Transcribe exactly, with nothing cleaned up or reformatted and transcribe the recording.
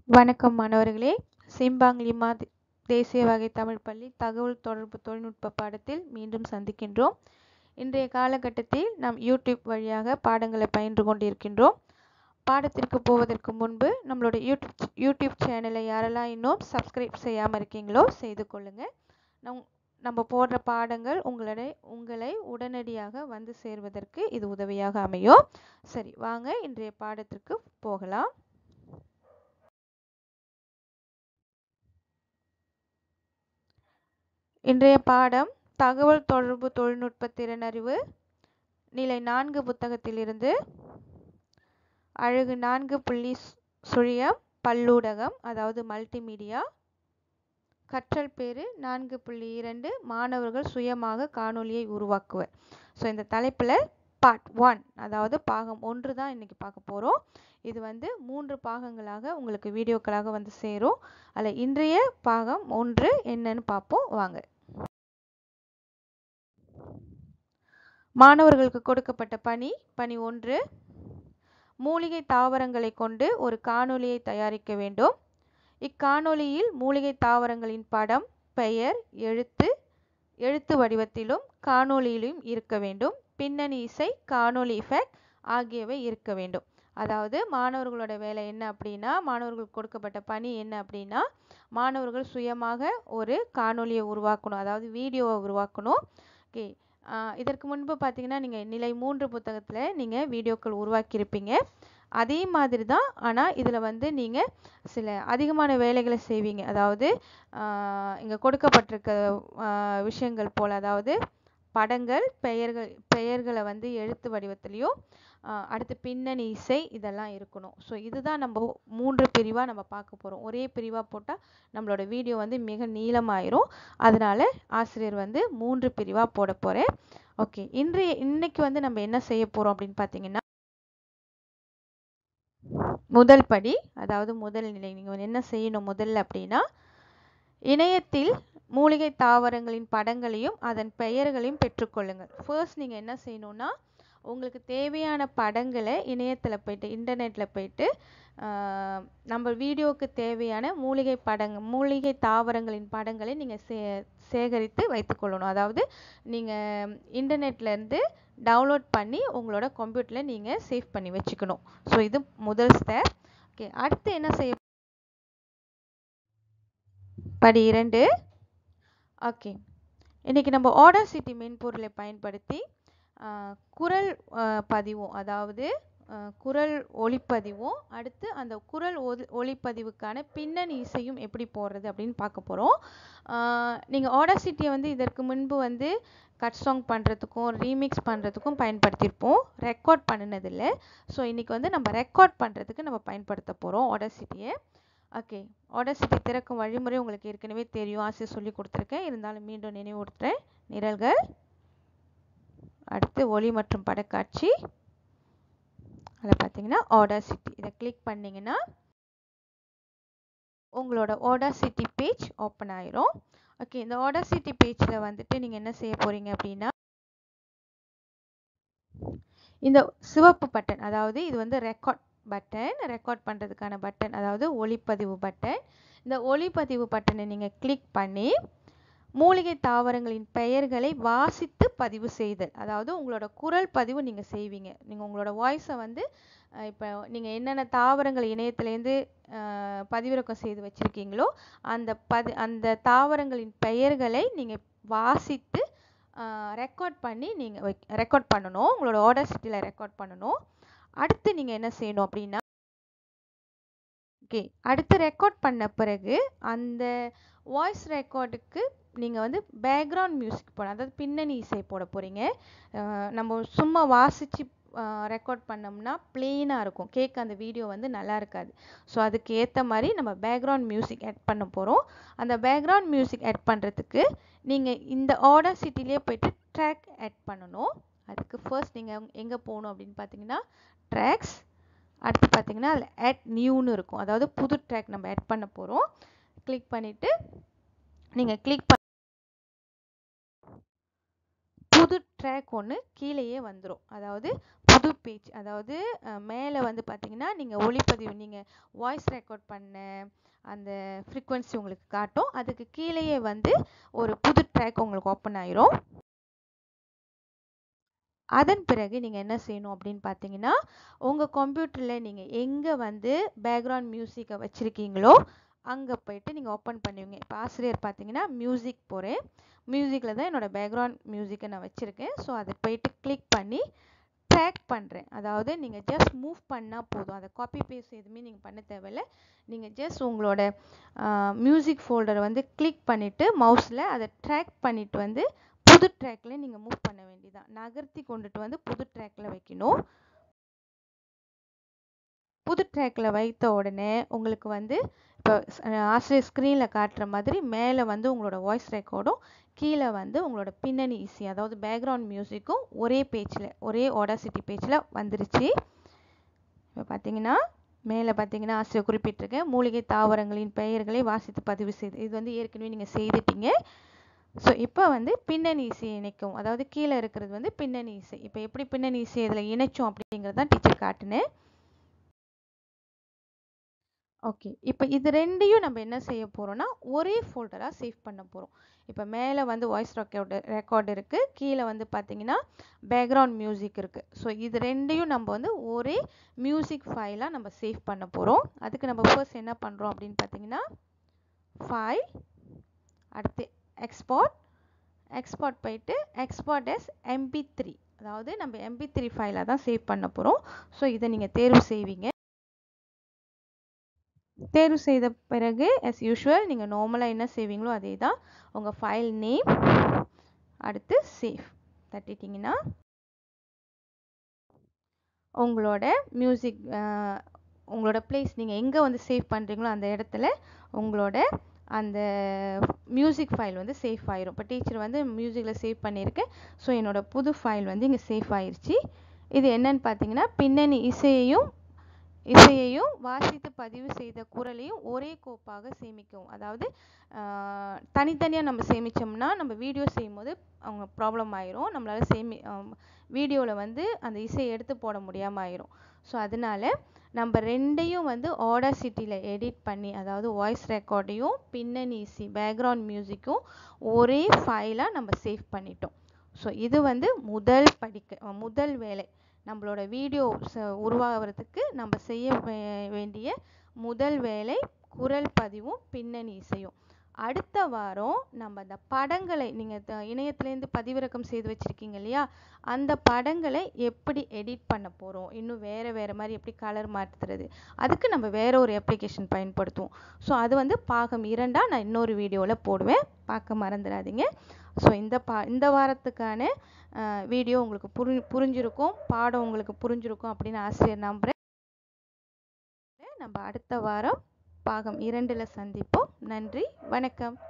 வணக்கம் மாணவர்களே, சிம்பாங்லிமா தேசிய வகை தமிழ் பள்ளி தகவல் தொடர்பு தொழில்நுட்ப பாடத்தில் மீண்டும் சந்திக்கின்றோம். இன்றைய காலகட்டத்தில் நாம் யூடியூப் வழியாக பாடங்களை பயின்று கொண்டிருக்கின்றோம். பாடத்திற்கு போவதற்கு முன்பு நம்மளோட யூடியூப் யூடியூப் சேனலை யாரெல்லாம் இன்னும் சப்ஸ்கிரைப் செய்யாமல் இருக்கீங்களோ செய்து கொள்ளுங்க. நம் நம்ம போடுற பாடங்கள் உங்களை உங்களை உடனடியாக வந்து சேர்வதற்கு இது உதவியாக அமையும். சரி, வாங்க இன்றைய பாடத்திற்கு போகலாம். இன்றைய பாடம் தகவல் தொடர்பு தொழில்நுட்ப திறனறிவு நிலை நான்கு புத்தகத்திலிருந்து அழகு நான்கு புள்ளி சுழியம் பல்லூடகம், அதாவது மல்டிமீடியா, கற்றல் பேறு நான்கு புள்ளி இரண்டு மாணவர்கள் சுயமாக காணொலியை உருவாக்குவர். ஸோ இந்த தலைப்பில் பார்ட் ஒன், அதாவது பாகம் ஒன்று தான் இன்னைக்கு பார்க்க போகிறோம். இது வந்து மூன்று பாகங்களாக உங்களுக்கு வீடியோக்களாக வந்து சேரும். அதில் இன்றைய பாகம் ஒன்று என்னன்னு பார்ப்போம் வாங்க. மாணவர்களுக்கு கொடுக்கப்பட்ட பணி பணி ஒன்று, மூலிகை தாவரங்களை கொண்டு ஒரு காணொலியை தயாரிக்க வேண்டும். இக்காணொலியில் மூலிகை தாவரங்களின் படம், பெயர், எழுத்து எழுத்து வடிவத்திலும் காணொலியிலும் இருக்க வேண்டும். பின்னணி இசை, காணொலி எஃபெக்ட் ஆகியவை இருக்க வேண்டும். அதாவது மாணவர்களோட வேலை என்ன அப்படின்னா, மாணவர்களுக்கு கொடுக்கப்பட்ட பணி என்ன அப்படின்னா, மாணவர்கள் சுயமாக ஒரு காணொலியை உருவாக்கணும், அதாவது வீடியோவை உருவாக்கணும். ஓகே, இதற்கு முன்பு பார்த்தீங்கன்னா நீங்கள் நிலை மூன்று புத்தகத்தில் நீங்கள் வீடியோக்கள் உருவாக்கியிருப்பீங்க. அதே மாதிரி தான், ஆனால் இதில் வந்து நீங்கள் சில அதிகமான வேலைகளை செய்வீங்க. அதாவது இங்கே கொடுக்கப்பட்டிருக்க விஷயங்கள் போல், அதாவது படங்கள், பெயர்கள் பெயர்களை வந்து எழுத்து வடிவத்திலையும், அடுத்து பின்னணி இசை இதெல்லாம் இருக்கணும். ஸோ இதுதான் நம்ம மூன்று பிரிவாக நம்ம பார்க்க போகிறோம். ஒரே பிரிவாக போட்டால் நம்மளோட வீடியோ வந்து மிக நீளமாயிரும். அதனால் ஆசிரியர் வந்து மூன்று பிரிவாக போட போகிறேன். ஓகே, இன்றைய இன்னைக்கு வந்து நம்ம என்ன செய்ய போகிறோம் அப்படின்னு பார்த்தீங்கன்னா, முதல் படி, அதாவது முதல் நிலை, நீங்கள் என்ன செய்யணும் முதல்ல அப்படின்னா, இணையத்தில் மூலிகை தாவரங்களின் படங்களையும் அதன் பெயர்களையும் பெற்றுக்கொள்ளுங்கள். ஃபர்ஸ்ட் நீங்கள் என்ன செய்யணும்னா, உங்களுக்கு தேவையான படங்களை இணையத்தில் போயிட்டு இன்டர்நெட்டில் போயிட்டு நம்ம வீடியோவுக்கு தேவையான மூலிகை படங்கள் மூலிகை தாவரங்களின் படங்களை நீங்கள் சே சேகரித்து வைத்துக்கொள்ளணும். அதாவது நீங்கள் இன்டர்நெட்லேருந்து டவுன்லோட் பண்ணி உங்களோட கம்ப்யூட்டரில் நீங்கள் சேவ் பண்ணி வச்சுக்கணும். ஸோ இது முதல் ஸ்டெப். ஓகே, அடுத்து என்ன செய்ய படி இரண்டு. ஓகே, இன்றைக்கி நம்ம ஆடாசிட்டி மென்பொருளை பயன்படுத்தி குரல் பதிவும், அதாவது குரல் ஒளிப்பதிவும், அடுத்து அந்த குரல் ஒலி ஒளிப்பதிவுக்கான பின்னணி இசையும் எப்படி போடுறது அப்படின்னு பார்க்க போகிறோம். நீங்கள் ஆடாசிட்டியை வந்து இதற்கு முன்பு வந்து கட் சாங் பண்ணுறதுக்கும் ரீமிக்ஸ் பண்ணுறதுக்கும் பயன்படுத்தியிருப்போம், ரெக்கார்ட் பண்ணினதில்லை. ஸோ இன்றைக்கி வந்து நம்ம ரெக்கார்ட் பண்ணுறதுக்கு நம்ம பயன்படுத்த போகிறோம் ஆடாசிட்டியை. ஓகே, ஆடாசிட்டி திறக்கும் வழிமுறை உங்களுக்கு ஏற்கனவே தெரியும், ஆசிரியர் சொல்லி கொடுத்துருக்கேன். இருந்தாலும் மீண்டும் நினைவூட்டுறேன். நிரல்கள், அடுத்து ஒளி மற்றும் படக்காட்சி, அதில் பார்த்தீங்கன்னா ஆடாசிட்டி. இதை கிளிக் பண்ணிங்கன்னா உங்களோட ஆடாசிட்டி பேஜ் ஓப்பன் ஆயிரும். ஓகே, இந்த ஆடாசிட்டி பேஜில் வந்துட்டு நீங்கள் என்ன செய்ய போகிறீங்க அப்படின்னா, இந்த சிவப்பு பட்டன், அதாவது இது வந்து ரெக்கார்ட் பட்டன், ரெக்கார்ட் பண்ணுறதுக்கான பட்டன், அதாவது ஒளிப்பதிவு பட்டன். இந்த ஒளிப்பதிவு பட்டனை நீங்கள் கிளிக் பண்ணி மூலிகை தாவரங்களின் பெயர்களை வாசித்து பதிவு செய்தல், அதாவது உங்களோட குரல் பதிவு நீங்கள் செய்வீங்க. நீங்கள் உங்களோட வாய்ஸை வந்து இப்போ நீங்கள் என்னென்ன தாவரங்கள் இணையத்துலேருந்து பதிவிறக்கம் செய்து வச்சுருக்கீங்களோ அந்த பதி அந்த தாவரங்களின் பெயர்களை நீங்கள் வாசித்து ரெக்கார்ட் பண்ணி நீங்கள் ரெக்கார்ட் பண்ணணும், உங்களோட ஆடாசிட்டியில் ரெக்கார்ட் பண்ணணும். அடுத்து நீங்கள் என்ன செய்யணும் அப்படின்னா, ஓகே, அடுத்து ரெக்கார்ட் பண்ண பிறகு அந்த வாய்ஸ் ரெக்கார்டுக்கு நீங்கள் வந்து பேக்ரவுண்ட் மியூசிக் போட, அதாவது பின்னணி இசை போட போகிறீங்க. நம்ம சும்மா வாசித்து ரெக்கார்ட் பண்ணோம்னா பிளெயினாக இருக்கும், கேட்க அந்த வீடியோ வந்து நல்லா இருக்காது. ஸோ அதுக்கு ஏற்ற மாதிரி நம்ம பேக்ரவுண்ட் மியூசிக் ஆட் பண்ண போகிறோம். அந்த பேக்ரவுண்ட் மியூசிக் ஆட் பண்ணுறதுக்கு நீங்கள் இந்த ஆடாசிட்டிலே போய்ட்டு ட்ராக் ஆட் பண்ணணும். அதுக்கு ஃபர்ஸ்ட் நீங்கள் எங்கே போகணும் அப்படின்னு பார்த்தீங்கன்னா, ட்ராக்ஸ், அடுத்து பார்த்தீங்கன்னா அதில் ஆட் நியூன்னு இருக்கும், அதாவது புது ட்ராக் நம்ம ஆட் பண்ண போகிறோம். கிளிக் பண்ணிவிட்டு நீங்கள் கிளிக் பண்ண புது ட்ராக் ஒன்று கீழேயே வந்துடும். அதாவது புது பேஜ், அதாவது மேலே வந்து பார்த்தீங்கன்னா நீங்கள் ஒளிப்பதிவு நீங்கள் வாய்ஸ் ரெக்கார்ட் பண்ண அந்த ஃப்ரீக்வன்சி உங்களுக்கு காட்டும். அதுக்கு கீழேயே வந்து ஒரு புது ட்ராக் உங்களுக்கு ஓப்பன் ஆயிரும். அதன் பிறகு நீங்கள் என்ன செய்யணும் அப்படின்னு பார்த்தீங்கன்னா, உங்கள் கம்ப்யூட்டரில் நீங்கள் எங்கே வந்து பேக்ரவுண்ட் மியூசிக்கை வச்சுருக்கீங்களோ அங்கே போயிட்டு நீங்கள் ஓப்பன் பண்ணுவீங்க. இப்போ ஆசிரியர் பார்த்தீங்கன்னா மியூசிக் போகிறேன். மியூசிக்கில் தான் என்னோடய பேக்ரவுண்ட் மியூசிக்கை நான் வச்சுருக்கேன். ஸோ அதை போயிட்டு கிளிக் பண்ணி ட்ராக் பண்ணுறேன். அதாவது நீங்கள் ஜஸ்ட் மூவ் பண்ணால் போதும். அதை காப்பி பேஸ்ட் எதுவுமே நீங்கள் பண்ண தேவையில்லை. நீங்கள் ஜஸ்ட் உங்களோட மியூசிக் ஃபோல்டரை வந்து கிளிக் பண்ணிவிட்டு மவுஸில் அதை ட்ராக் பண்ணிவிட்டு வந்து புது ட்ராக்கில் நீங்கள் மூவ் பண்ண வேண்டியதான். நகர்த்தி கொண்டுட்டு வந்து புது ட்ராக்கில் வைக்கணும். புது ட்ராக்கில் வைத்த உடனே உங்களுக்கு வந்து இப்போ ஆசிரியர் ஸ்க்ரீனில் காட்டுற மாதிரி மேலே வந்து உங்களோட வாய்ஸ் ரெக்கார்டும், கீழே வந்து உங்களோட பின்னணி இசை, அதாவது பேக்ரவுண்ட் மியூசிக்கும் ஒரே பேஜில் ஒரே ஆடாசிட்டி பேஜில் வந்துருச்சு. இப்போ பார்த்தீங்கன்னா மேலே பார்த்தீங்கன்னா ஆசிரியர் குறிப்பிட்டிருக்கேன், மூலிகை தாவரங்களின் பெயர்களை வாசித்து பதிவு செய்து. இது வந்து ஏற்கனவே நீங்கள் செய்துட்டீங்க. ஸோ இப்போ வந்து பின்னணி இசையை இணைக்கும். அதாவது கீழே இருக்கிறது வந்து பின்னணி இசை. இப்போ எப்படி பின்னணி இசை இதில் இணைச்சோம் அப்படிங்கிறது தான் டீச்சர் காட்டினேன். ஓகே, இப்போ இது ரெண்டையும் நம்ம என்ன செய்ய போகிறோம்னா ஒரே ஃபோல்டராக சேவ் பண்ண போகிறோம். இப்போ மேலே வந்து வாய்ஸ் ரெக்கார்டு ரெக்கார்டு இருக்குது, கீழே வந்து பார்த்தீங்கன்னா பேக்ரவுண்ட் மியூசிக் இருக்குது. ஸோ இது ரெண்டையும் நம்ம வந்து ஒரே மியூசிக் ஃபைலாக நம்ம சேவ் பண்ண போகிறோம். அதுக்கு நம்ம ஃபர்ஸ்ட் என்ன பண்ணுறோம் அப்படின்னு பார்த்தீங்கன்னா ஃபைல், அடுத்து எக்ஸ்போர்ட், எக்ஸ்போர்ட் போயிட்டு எக்ஸ்போர்ட் எஸ் எம்பி த்ரீ, அதாவது நம்ம எம்பி த்ரீ ஃபைலாக தான் சேவ் பண்ண போகிறோம். ஸோ இதை நீங்கள் தேர்வு செய்வீங்க. தேர்வு செய்த பிறகு as யூஷுவல் நீங்கள் நார்மலாக என்ன செய்வீங்களோ அதே தான். உங்கள் ஃபைல் நேம், அடுத்து சேவ் தட்டிட்டிங்கன்னா உங்களோட மியூசிக் உங்களோட பிளேஸ் நீங்கள் எங்கே வந்து சேவ் பண்ணுறீங்களோ அந்த இடத்துல உங்களோட அந்த மியூசிக் ஃபைல் வந்து சேஃப் ஆயிரும். இப்போ டீச்சர் வந்து மியூசிக்கில் சேவ் பண்ணியிருக்கேன். ஸோ என்னோட புது ஃபைல் வந்து இங்கே சேஃப் ஆயிடுச்சு. இது என்னன்னு பார்த்தீங்கன்னா பின்னணி இசையையும் இசையையும் வாசித்து பதிவு செய்த குரலையும் ஒரே கோப்பாக சேமிக்கும். அதாவது தனித்தனியாக நம்ம சேமித்தோம்னா நம்ம வீடியோ செய்யும்போது அவங்க ப்ராப்ளம் ஆயிரும். நம்மளால் சேமி வீடியோவில் வந்து அந்த இசையை எடுத்து போட முடியாமல் ஆயிரும். ஸோ அதனால நம்ம ரெண்டையும் வந்து ஆடாசிட்டியில் எடிட் பண்ணி, அதாவது வாய்ஸ் ரெக்கார்டையும் பின்னணி இசை பேக்ரவுண்ட் மியூசிக்கும் ஒரே ஃபைலாக நம்ம சேவ் பண்ணிட்டோம். ஸோ இது வந்து முதல் படிக்க முதல் வேலை. நம்மளோட வீடியோ உருவாகிறதுக்கு நம்ம செய்ய வேண்டிய முதல் வேலை குரல் பதிவும் பின்னணி இசையும். அடுத்த வாரம் நம்ம அந்த படங்களை நீங்கள் இணையத்துலேருந்து பதிவிறக்கம் செய்து வச்சுருக்கீங்க இல்லையா, அந்த படங்களை எப்படி எடிட் பண்ண போகிறோம், இன்னும் வேறு வேறு மாதிரி எப்படி கலர் மாற்றுறது, அதுக்கு நம்ம வேறு ஒரு அப்ளிகேஷன் பயன்படுத்துவோம். ஸோ அது வந்து பாகம் இரண்டாக நான் இன்னொரு வீடியோவில் போடுவேன், பார்க்க மறந்துடாதீங்க. ஸோ இந்த பா இந்த வாரத்துக்கான வீடியோ உங்களுக்கு புரி புரிஞ்சிருக்கும் பாடம் உங்களுக்கு புரிஞ்சிருக்கும் அப்படின்னு ஆசிரியர் நம்புகிறேன். நம்ம அடுத்த வாரம் பாகம் இரண்டில் சந்திப்போம். நன்றி, வணக்கம்.